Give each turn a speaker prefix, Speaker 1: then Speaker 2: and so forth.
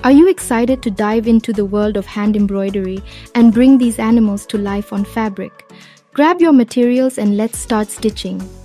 Speaker 1: Are you excited to dive into the world of hand embroidery and bring these animals to life on fabric? Grab your materials and let's start stitching.